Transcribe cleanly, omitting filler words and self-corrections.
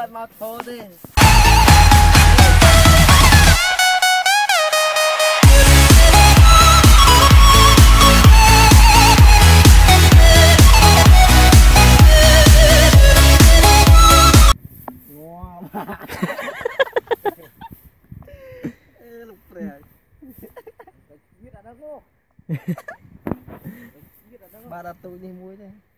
lại mau thô đi. Lục rè. Ba đặt tụi đi muối đây.